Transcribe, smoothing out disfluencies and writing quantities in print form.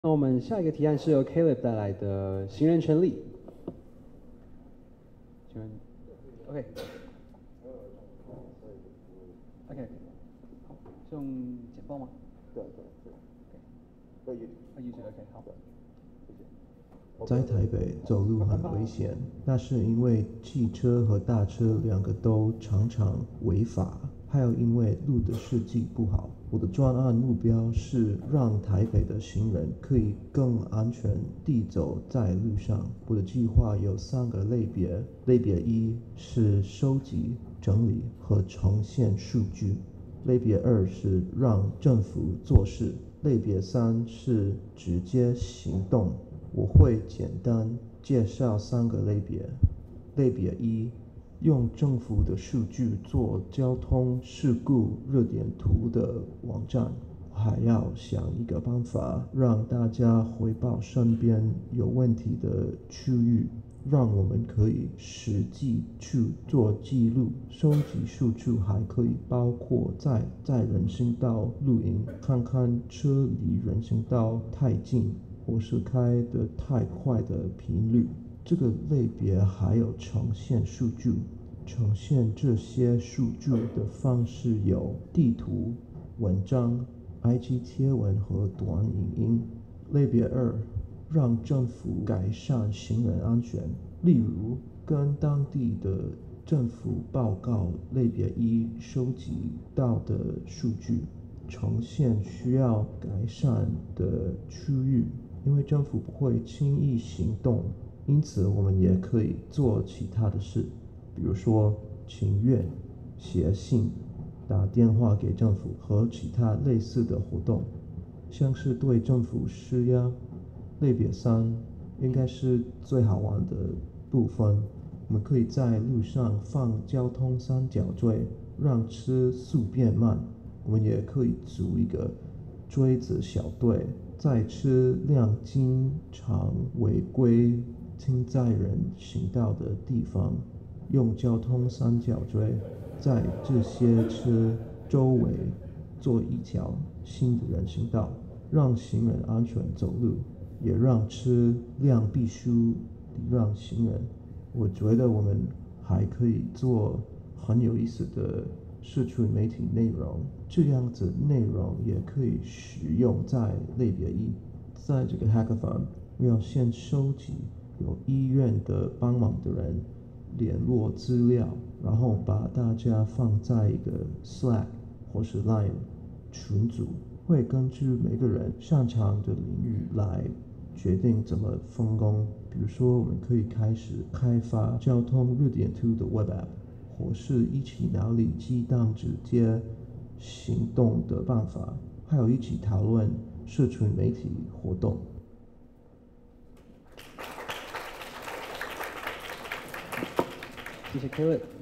那我们下一个提案是由 Caleb 带来的行人权利。请问 ，OK，OK，好，是用简报吗？ 对，可以 ，YouTube，OK，好。 谢谢。 在台北走路很危险，那是因为汽车和大车两个都常常违法，还有因为路的设计不好。我的专案目标是让台北的行人可以更安全地走在路上。我的计划有3个类别，类别1是收集、整理和呈现数据，类别2是让政府做事，类别3是直接行动。我会简单介绍3个类别。类别1，用政府的数据做交通事故热点图的网站。我还要想一个办法，让大家回报身边有问题的区域，让我们可以实际去做记录。收集数据还可以包括在人行道录影，看看车离人行道太近或是开得太快的频率。这个类别还有呈现数据，呈现这些数据的方式有地图、文章、IG 贴文和短影音。类别2，让政府改善行人安全，例如跟当地的政府报告类别1收集到的数据，呈现需要改善的区域。因为政府不会轻易行动，因此我们也可以做其他的事，比如说请愿、写信、打电话给政府和其他类似的活动，像是对政府施压。类别3应该是最好玩的部分，我们可以在路上放交通三角锥，让车速变慢。我们也可以组一个锥子小队，在车辆经常违规停在人行道的地方，用交通三角锥在这些车周围做一条新的人行道，让行人安全走路，也让车辆必须礼让行人。我觉得我们还可以做很有意思的社区媒体内容，这样子内容也可以使用在类别1。在这个 hackathon， 我要先收集有意愿的帮忙的人联络资料，然后把大家放在一个 Slack 或是 Line 群组，会根据每个人擅长的领域来决定怎么分工。比如说，我们可以开始开发交通热点图的 Web App， 或是一起拿里鸡蛋直接行动的办法，还有一起讨论社群媒体活动。 谢谢 Caleb。